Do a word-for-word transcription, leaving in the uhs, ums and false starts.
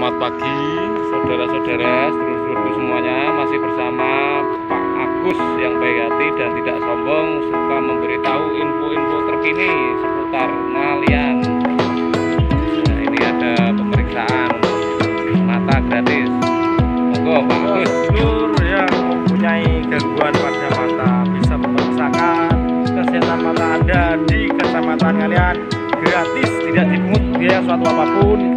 Selamat pagi saudara-saudara, sedulur-sedulurku semuanya. Masih bersama Pak Agus yang baik hati dan tidak sombong, suka memberitahu info-info terkini seputar ngalian. Nah, ini ada pemeriksaan mata gratis. Monggo Pak Agus. Sedulur yang mempunyai gangguan pada mata bisa memeriksakan kesehatan mata Anda di kecamatan kalian gratis, tidak dipungut biaya suatu apapun.